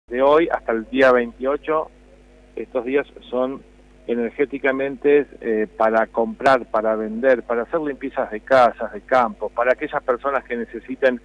de hoy hasta el día 28, estos días son energéticamente para comprar, para vender, para hacer limpiezas de casas, de campos, para aquellas personas que necesiten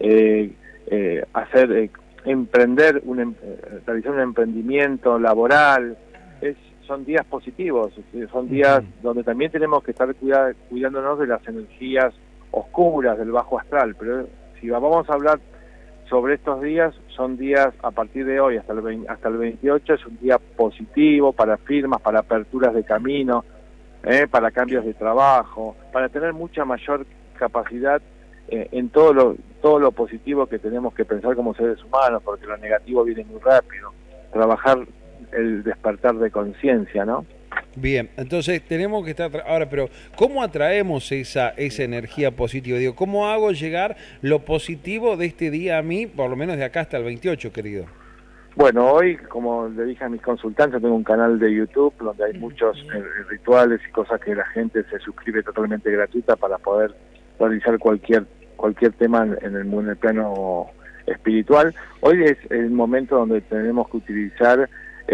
emprender, realizar un emprendimiento laboral. Son días positivos, son días donde también tenemos que estar cuidándonos de las energías oscuras, del bajo astral, pero si vamos a hablar sobre estos días, son días a partir de hoy hasta el 28, es un día positivo para firmas, para aperturas de camino, para cambios de trabajo, para tener mucha mayor capacidad en todo lo positivo que tenemos que pensar como seres humanos, porque lo negativo viene muy rápido. Trabajar el despertar de conciencia, ¿no? Bien, entonces tenemos que estar ahora, pero ¿cómo atraemos esa energía positiva? Digo, ¿cómo hago llegar lo positivo de este día a mí, por lo menos de acá hasta el 28, querido? Bueno, hoy, como le dije a mis consultantes, tengo un canal de YouTube donde hay muchos rituales y cosas que la gente se suscribe totalmente gratuita para poder realizar cualquier tema en el plano espiritual. Hoy es el momento donde tenemos que utilizar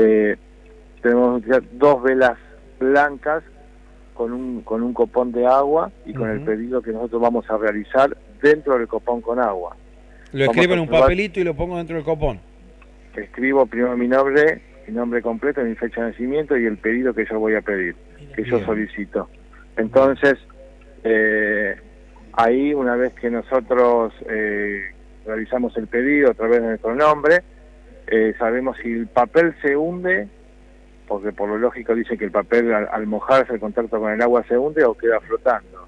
2 velas blancas con un copón de agua y con el pedido que nosotros vamos a realizar dentro del copón con agua. Lo escribo en un papelito y lo pongo dentro del copón. Escribo primero mi nombre completo, mi fecha de nacimiento y el pedido que yo voy a pedir, que yo solicito. Entonces, ahí una vez que nosotros realizamos el pedido a través de nuestro nombre, sabemos si el papel se hunde, porque por lo lógico dice que el papel al mojarse, el contacto con el agua se hunde o queda flotando.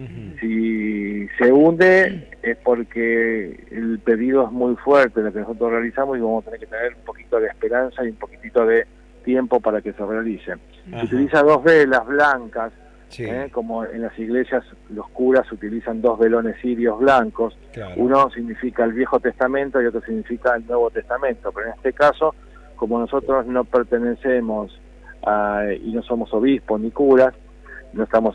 Si se hunde es porque el pedido es muy fuerte, lo que nosotros realizamos, y vamos a tener que tener un poquito de esperanza y un poquitito de tiempo para que se realice. Se utiliza 2 velas blancas, como en las iglesias los curas utilizan 2 velones cirios blancos. Uno significa el Viejo Testamento y otro significa el Nuevo Testamento, pero en este caso, como nosotros no pertenecemos y no somos obispos ni curas, no estamos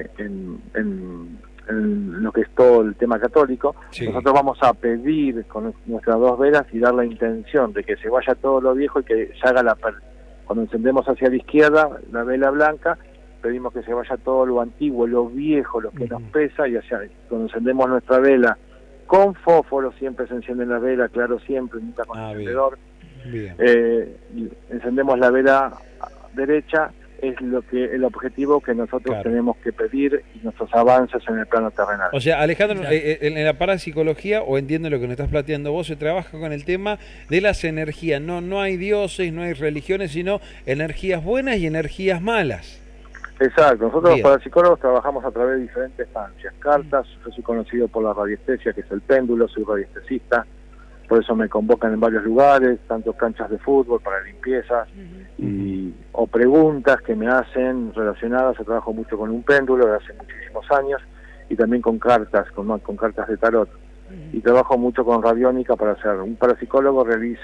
en lo que es todo el tema católico, nosotros vamos a pedir con nuestras 2 velas y dar la intención de que se vaya todo lo viejo y que se haga cuando encendemos hacia la izquierda la vela blanca, pedimos que se vaya todo lo antiguo, lo viejo, lo que nos pesa, y cuando encendemos nuestra vela con fósforo, siempre se enciende la vela, claro, siempre, nunca con encendedor. Bien. Encendemos la vela derecha, es el objetivo que nosotros tenemos que pedir y nuestros avances en el plano terrenal. O sea, Alejandro, en la parapsicología, o entiendo lo que nos estás planteando vos, se trabaja con el tema de las energías. No hay dioses, no hay religiones, sino energías buenas y energías malas. Exacto, nosotros los parapsicólogos trabajamos a través de diferentes estancias, cartas. Yo soy conocido por la radiestesia, que es el péndulo, soy radiestesista, por eso me convocan en varios lugares, tanto canchas de fútbol para limpiezas, o preguntas que me hacen relacionadas. Yo trabajo mucho con un péndulo desde hace muchísimos años, y también con cartas, con cartas de tarot, y trabajo mucho con radiónica para hacer. Un parapsicólogo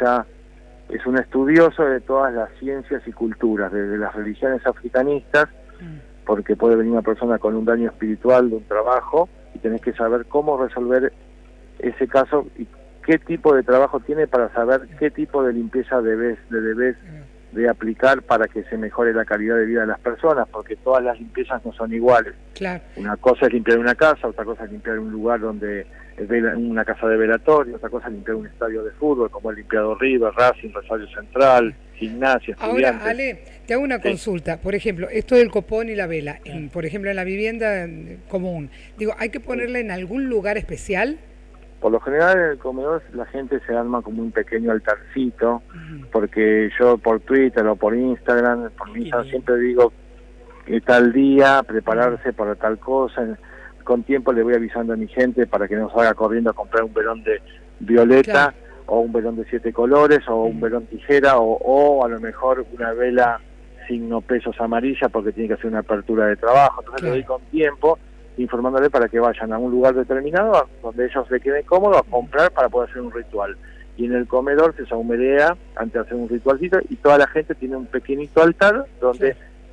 es un estudioso de todas las ciencias y culturas, desde las religiones africanistas, porque puede venir una persona con un daño espiritual de un trabajo y tenés que saber cómo resolver ese caso y qué tipo de trabajo tiene para saber qué tipo de limpieza debes de aplicar para que se mejore la calidad de vida de las personas, porque todas las limpiezas no son iguales. Una cosa es limpiar una casa, otra cosa es limpiar un lugar donde una casa de velatorio, otra cosa es limpiar un estadio de fútbol, como el limpiado River, Racing, Rosario Central, Gimnasia, Estudiantes. Ahora, Ale, te hago una consulta. Por ejemplo, esto del copón y la vela, por ejemplo, en la vivienda común, digo, ¿hay que ponerla en algún lugar especial? Por lo general en el comedor la gente se arma como un pequeño altarcito, porque yo por Twitter o por Instagram siempre digo que tal día prepararse para tal cosa. Con tiempo le voy avisando a mi gente para que no salga corriendo a comprar un velón de violeta, o un velón de 7 colores, o un velón tijera, o a lo mejor una vela signo pesos amarilla, porque tiene que hacer una apertura de trabajo. Entonces le doy con tiempo, informándole para que vayan a un lugar determinado donde ellos se queden cómodos a comprar para poder hacer un ritual. Y en el comedor se saumerea antes de hacer un ritualcito, y toda la gente tiene un pequeñito altar donde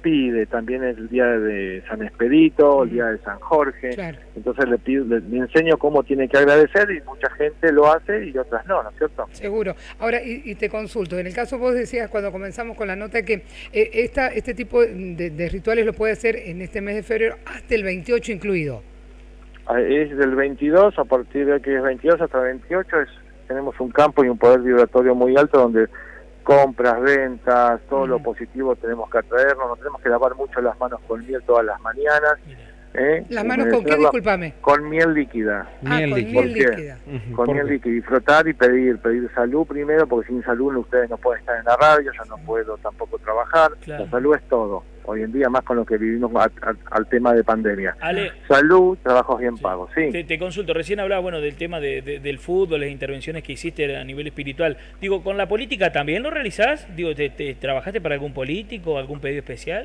pide, también es el día de San Expedito, el día de San Jorge, Claro. entonces le enseño cómo tiene que agradecer y mucha gente lo hace y otras no, ¿no es cierto? Seguro. Ahora, y te consulto, en el caso vos decías cuando comenzamos con la nota que este tipo de rituales lo puede hacer en este mes de febrero hasta el 28 incluido. Es del 22, a partir de que es 22 hasta el 28 tenemos un campo y un poder vibratorio muy alto donde compras, ventas, todo lo positivo tenemos que atraernos, nos tenemos que lavar mucho las manos con miel todas las mañanas. ¿Las manos con qué? Discúlpame. Con miel líquida. Miel líquida. Con miel líquida. Disfrutar y pedir salud primero, porque sin salud ustedes no pueden estar en la radio, yo no puedo tampoco trabajar. Claro. La salud es todo. Hoy en día, más con lo que vivimos al tema de pandemia. Ale, salud, trabajos bien pagos, sí. Te consulto, recién hablaba del tema del fútbol, las intervenciones que hiciste a nivel espiritual. Digo, ¿con la política también lo realizás? Digo, ¿te trabajaste para algún político, algún pedido especial?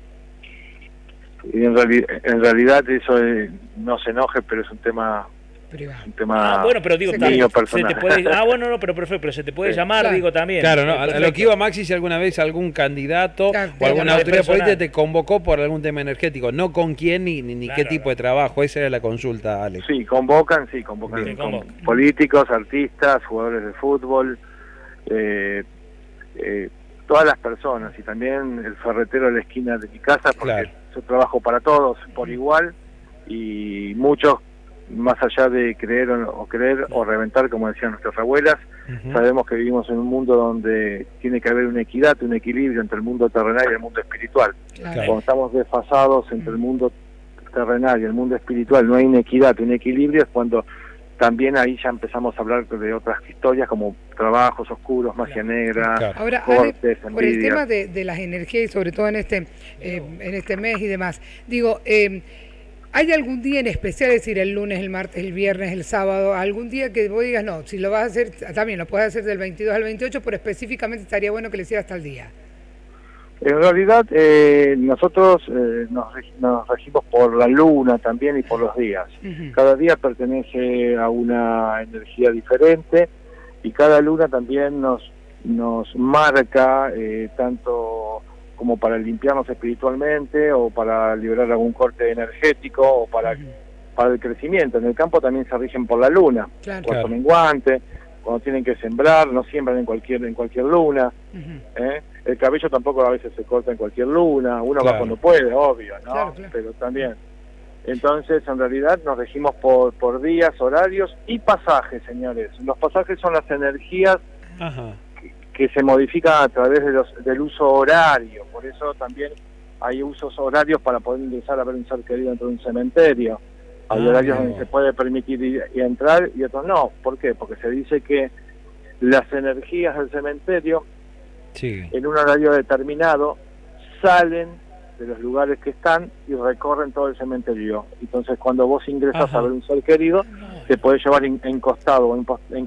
Y en realidad eso no se enoje, pero es un tema privado. Un tema bueno, pero digo, mío personal. Se te puede, no, pero se te puede llamar, claro. Digo, también. Claro, no, a lo que iba Maxi, si alguna vez algún candidato o alguna autoridad política te convocó por algún tema energético, no con quién ni claro, qué tipo de trabajo, esa era la consulta, Ale. Sí, convocan políticos, artistas, jugadores de fútbol, todas las personas, y también el ferretero de la esquina de mi casa, porque claro, yo trabajo para todos por igual, y muchos, más allá de creer o reventar, como decían nuestras abuelas, sabemos que vivimos en un mundo donde tiene que haber una equidad, un equilibrio entre el mundo terrenal y el mundo espiritual. Claro. Cuando estamos desfasados entre el mundo terrenal y el mundo espiritual, no hay una equidad, un equilibrio, es cuando también ahí ya empezamos a hablar de otras historias como trabajos oscuros, magia negra, claro. Ahora, cortes, Ale, por el tema de las energías y sobre todo en este mes y demás, digo, ¿hay algún día en especial, es decir, el lunes, el martes, el viernes, el sábado, algún día que vos digas, no, si lo vas a hacer, también lo puedes hacer del 22 al 28, pero específicamente estaría bueno que lo hicieras hasta el día? En realidad nosotros nos regimos por la luna también y por los días. Cada día pertenece a una energía diferente y cada luna también nos marca tanto como para limpiarnos espiritualmente o para liberar algún corte energético o para el crecimiento. En el campo también se rigen por la luna, cuarto menguante, cuando tienen que sembrar, no siembran en cualquier luna. El cabello tampoco a veces se corta en cualquier luna, uno va cuando puede, obvio, ¿no? Claro. Pero también. Entonces, en realidad nos regimos por días, horarios y pasajes, señores. Los pasajes son las energías que se modifican a través del uso horario. Por eso también hay usos horarios para poder ingresar a ver un ser querido dentro de un cementerio. Hay horarios donde se puede permitir y entrar y otros no. ¿Por qué? Porque se dice que las energías del cementerio en un horario determinado salen de los lugares que están y recorren todo el cementerio. Entonces cuando vos ingresas a ver un ser querido, te podés llevar encostado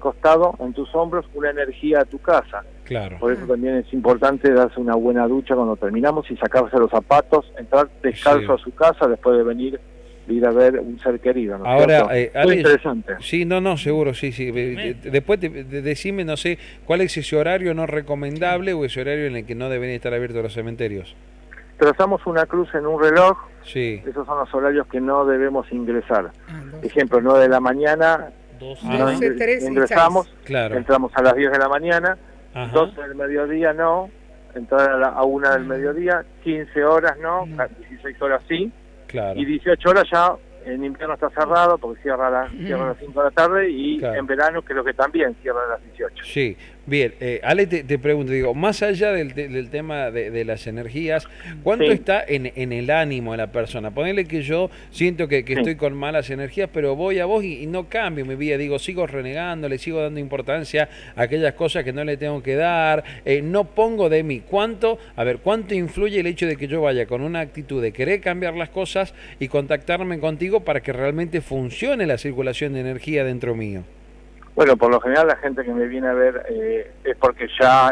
en tus hombros una energía a tu casa. Claro. Por eso también es importante darse una buena ducha cuando terminamos y sacarse los zapatos, entrar descalzo a su casa después de ir a ver un ser querido, ¿no? Ahora, muy interesante. Sí, no, seguro, sí. Después decime, no sé, ¿cuál es ese horario no recomendable o ese horario en el que no deben estar abiertos los cementerios? Trazamos una cruz en un reloj, esos son los horarios que no debemos ingresar. Ejemplo, 9 de la mañana, 12, ingresamos, claro, entramos a las 10 de la mañana, 12 del mediodía no, entrar a 1 del mediodía, 15 horas no, 16 horas sí. Claro. Y 18 horas ya en invierno está cerrado porque cierra a las 5 de la tarde y en verano creo que también cierra a las 18. Sí, bien. Ale, te pregunto, digo, más allá del tema de las energías, ¿cuánto está en el ánimo de la persona? Ponele que yo siento que estoy con malas energías, pero voy a vos y no cambio mi vida. Digo, sigo renegando, le sigo dando importancia a aquellas cosas que no le tengo que dar, no pongo de mí. ¿Cuánto influye el hecho de que yo vaya con una actitud de querer cambiar las cosas y contactarme contigo para que realmente funcione la circulación de energía dentro mío? Bueno, por lo general la gente que me viene a ver es porque ya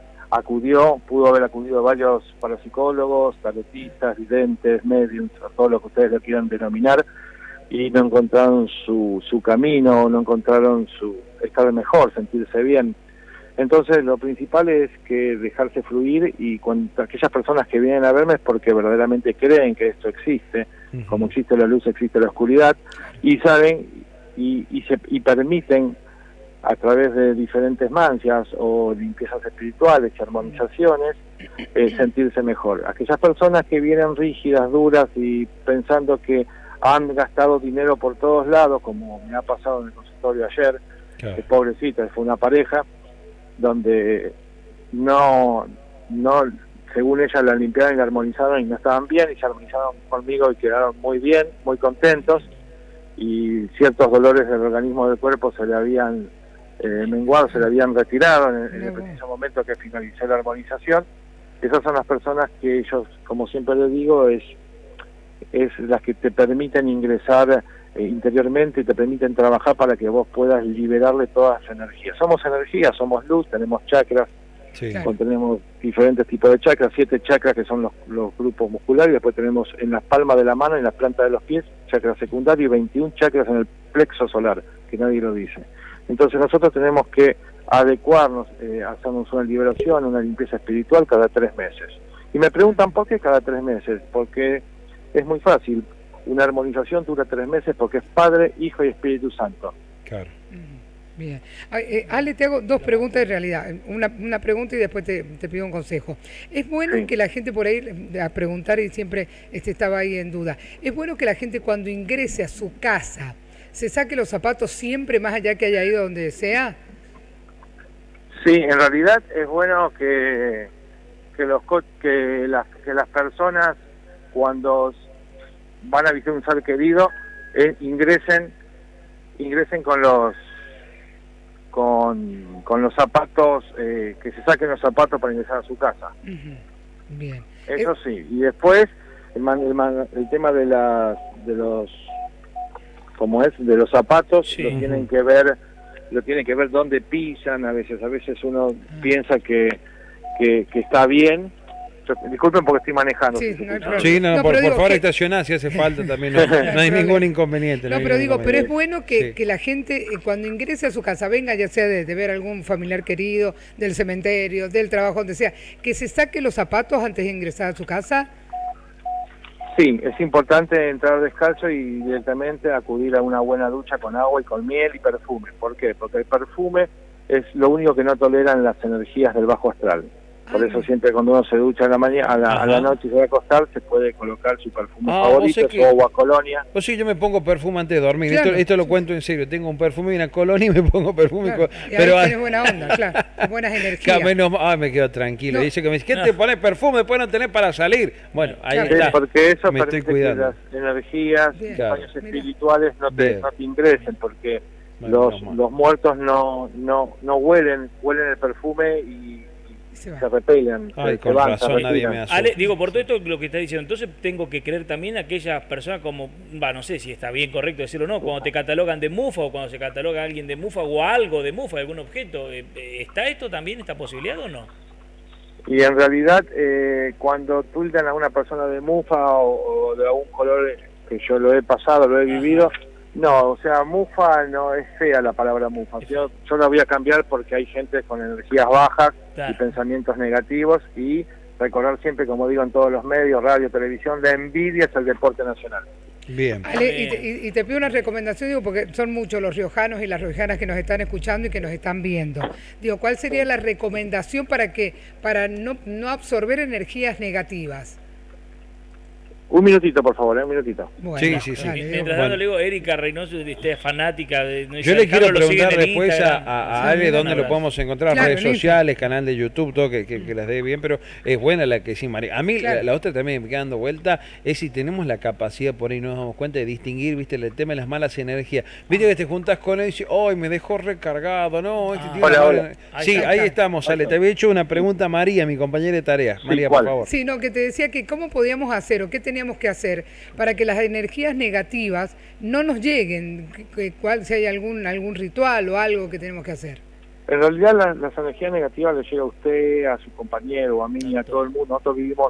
pudo haber acudido a varios parapsicólogos, tarotistas, videntes, mediums, a todos los que ustedes lo quieran denominar, y no encontraron su camino, no encontraron estar mejor, sentirse bien. Entonces lo principal es que dejarse fluir, y cuando aquellas personas que vienen a verme es porque verdaderamente creen que esto existe, como existe la luz existe la oscuridad, y saben y permiten a través de diferentes mancias o limpiezas espirituales y armonizaciones sentirse mejor. Aquellas personas que vienen rígidas, duras y pensando que han gastado dinero por todos lados, como me ha pasado en el consultorio ayer, que pobrecita, fue una pareja donde no, según ella la limpiaron y la armonizaron y no estaban bien, y se armonizaron conmigo y quedaron muy bien, muy contentos, y ciertos dolores del organismo del cuerpo se le habían menguado, se le habían retirado en el preciso momento que finalicé la armonización. Esas son las personas que ellos, como siempre les digo, es las que te permiten ingresar interiormente y te permiten trabajar para que vos puedas liberarle todas las energías. Somos energía, somos luz, tenemos chakras, tenemos diferentes tipos de chakras, 7 chakras que son los grupos musculares, y después tenemos en las palmas de la mano y en las plantas de los pies chakras secundarios, y 21 chakras en el plexo solar, que nadie lo dice. Entonces nosotros tenemos que adecuarnos, hacernos una liberación, una limpieza espiritual cada 3 meses. Y me preguntan ¿por qué cada 3 meses? Porque es muy fácil. Una armonización dura 3 meses porque es Padre, Hijo y Espíritu Santo. Claro. Bien. Ale, te hago 2 preguntas en realidad. Una pregunta y después te pido un consejo. Es bueno que la gente por ahí, a preguntar, y siempre estaba ahí en duda, es bueno que la gente cuando ingrese a su casa se saque los zapatos siempre, más allá que haya ido donde sea. Sí, en realidad es bueno que las personas, cuando van a visitar un ser querido, ingresen con los zapatos, que se saquen los zapatos para ingresar a su casa. Bien. Eso sí. Y después el tema de los zapatos, lo tienen que ver dónde pisan. A veces uno piensa que está bien. Disculpen porque estoy manejando. Por favor estacioná si hace falta también, no hay ningún inconveniente. Pero es bueno que la gente cuando ingrese a su casa, venga ya sea de ver algún familiar querido, del cementerio, del trabajo, donde sea, que se saque los zapatos antes de ingresar a su casa. Sí, es importante entrar descalzo y directamente acudir a una buena ducha con agua y con miel y perfume. ¿Por qué? Porque el perfume es lo único que no toleran las energías del bajo astral. Por eso siempre cuando uno se ducha a la mañana, a la noche y se va a acostar, se puede colocar su perfume favorito, su agua colonia. Pues sí, yo me pongo perfume antes de dormir. Claro. Esto lo cuento en serio. Tengo un perfume y una colonia y me pongo perfume. Claro. Pero tienes buena onda, claro. Buenas energías. Me quedo tranquilo. Dice que ¿qué te pones perfume? Después no tenés para salir. Bueno, ahí está. Porque eso permite que las energías, espacios espirituales no te ingresen, porque los muertos no huelen el perfume y se repelan. Con razón nadie me asusta. Ale, por todo esto lo que está diciendo, entonces tengo que creer también a aquellas personas como, no sé si está bien correcto decirlo o no, cuando te catalogan de mufa, o cuando se cataloga a alguien de mufa o algo de mufa, algún objeto, ¿está esto también, esta posibilidad o no? Y en realidad cuando tildan a una persona de mufa o de algún color, que yo lo he pasado, lo he vivido, no, o sea, mufa no es fea la palabra mufa. Yo la voy a cambiar porque hay gente con energías bajas y pensamientos negativos, y recordar siempre, como digo en todos los medios, radio, televisión, la envidia es el deporte nacional. Bien. Ale, y te pido una recomendación, porque son muchos los riojanos y las riojanas que nos están escuchando y que nos están viendo. ¿Cuál sería la recomendación para no absorber energías negativas? Un minutito, por favor, un minutito. Bueno, sí. Mientras tanto le digo, Erika Reynoso es fanática de... Yo le quiero preguntar después a Ale dónde lo podemos encontrar, redes sociales, canal de YouTube, todo, que las dé bien, pero es buena la que sí, María. A mí la otra también me queda dando vuelta, es si tenemos la capacidad, por ahí nos damos cuenta de distinguir, viste, el tema de las malas energías. Viste que te juntas con él y dices, ¡ay, me dejó recargado! No, hola. Sí, ahí estamos, Ale. Te había hecho una pregunta a María, mi compañera de tarea. María, por favor. Sí, que te decía que cómo podíamos hacer o qué teníamos que hacer para que las energías negativas no nos lleguen, si hay algún ritual o algo que tenemos que hacer. En realidad las energías negativas le llega a usted, a su compañero, a mí, a todo el mundo. Nosotros vivimos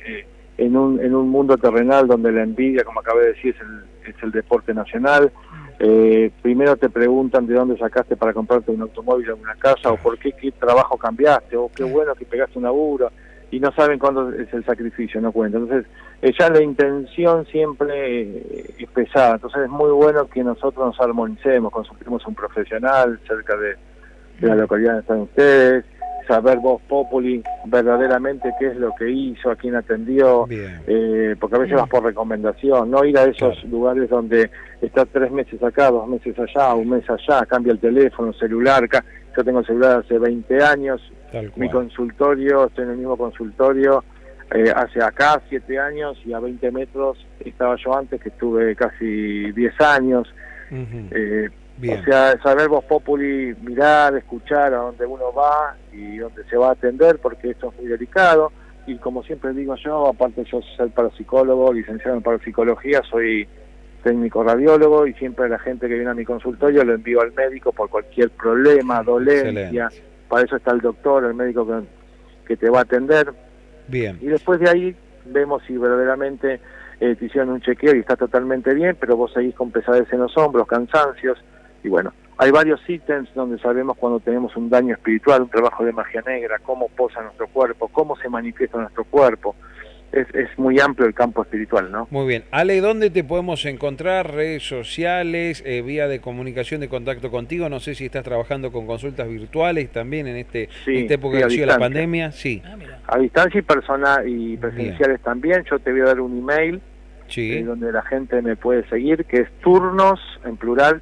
en un mundo terrenal donde la envidia, como acabé de decir, es el deporte nacional. Primero te preguntan de dónde sacaste para comprarte un automóvil o una casa, o por qué trabajo cambiaste, o qué bueno que pegaste un laburo, y no saben cuándo es el sacrificio, no cuenta. Entonces, ya la intención siempre es pesada. Entonces es muy bueno que nosotros nos armonicemos, consultemos a un profesional cerca de la localidad donde están ustedes, saber Voz Populi verdaderamente qué es lo que hizo, a quién atendió, porque a veces vas por recomendación, no ir a esos lugares donde está 3 meses acá, 2 meses allá, 1 mes allá, cambia el teléfono, celular. Yo tengo celular hace 20 años, mi consultorio, estoy en el mismo consultorio hace acá 7 años, y a 20 metros estaba yo antes, que estuve casi 10 años. O sea, saber Voz Populi, mirar, escuchar a dónde uno va y dónde se va a atender, porque esto es muy delicado. Y como siempre digo yo, aparte yo soy parapsicólogo, licenciado en parapsicología, soy técnico radiólogo, y siempre la gente que viene a mi consultorio lo envío al médico por cualquier problema, dolencia. Para eso está el doctor, el médico que te va a atender. Y después de ahí vemos si verdaderamente te hicieron un chequeo y está totalmente bien, pero vos seguís con pesadez en los hombros, cansancios. Y bueno, hay varios ítems donde sabemos cuando tenemos un daño espiritual, un trabajo de magia negra, cómo posa nuestro cuerpo, cómo se manifiesta nuestro cuerpo. Es muy amplio el campo espiritual, ¿no? Muy bien. Ale, ¿dónde te podemos encontrar? ¿Redes sociales? ¿Vía de comunicación, de contacto contigo? No sé si estás trabajando con consultas virtuales también en esta época que ha sido la pandemia. Sí. A distancia y presenciales también. Yo te voy a dar un email donde la gente me puede seguir, que es turnos, en plural,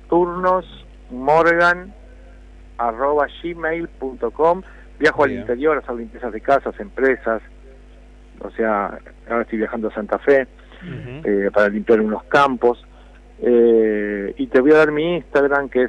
turnosmorgan@gmail.com. Viajo al interior a hacer limpiezas de casas, empresas. O sea, ahora estoy viajando a Santa Fe para limpiar unos campos. Y te voy a dar mi Instagram, que es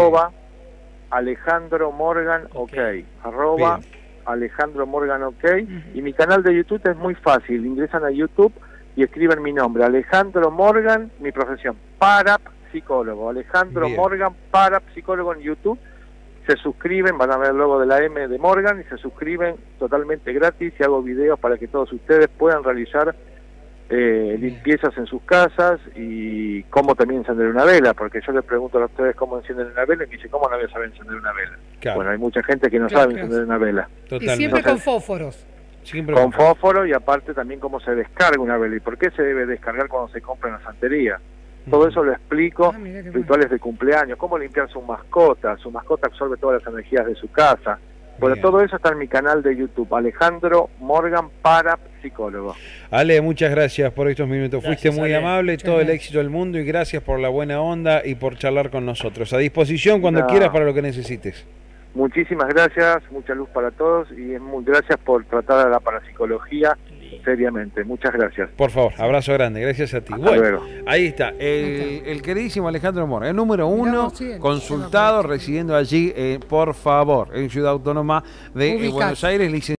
@AlejandroMorganOK. @AlejandroMorganOK. Y mi canal de YouTube es muy fácil. Ingresan a YouTube y escriben mi nombre, Alejandro Morgan, mi profesión, parapsicólogo. Alejandro Morgan, parapsicólogo en YouTube. Se suscriben, van a ver el logo de la M de Morgan, y se suscriben totalmente gratis, y hago videos para que todos ustedes puedan realizar limpiezas en sus casas, y cómo también encender una vela, porque yo les pregunto a ustedes cómo encienden una vela, y me dicen, ¿cómo no voy a saber encender una vela? Bueno, hay mucha gente que no sabe encender una vela. Y siempre con fósforos. Con fósforo, y aparte también cómo se descarga una vela, y por qué se debe descargar cuando se compra en la santería. Todo eso lo explico, rituales de cumpleaños, cómo limpiar su mascota absorbe todas las energías de su casa. Bueno, todo eso está en mi canal de YouTube, Alejandro Morgan, parapsicólogo. Ale, muchas gracias por estos minutos, fuiste muy amable, todo el éxito del mundo, y gracias por la buena onda y por charlar con nosotros. A disposición cuando quieras para lo que necesites. Muchísimas gracias, mucha luz para todos, y gracias por tratar a la parapsicología seriamente. Muchas gracias. Por favor, abrazo grande, gracias a ti. Bueno, ahí está, el queridísimo Alejandro Morgan, el número 1, consultado, residiendo allí, por favor, en Ciudad Autónoma de Buenos Aires, licenciado.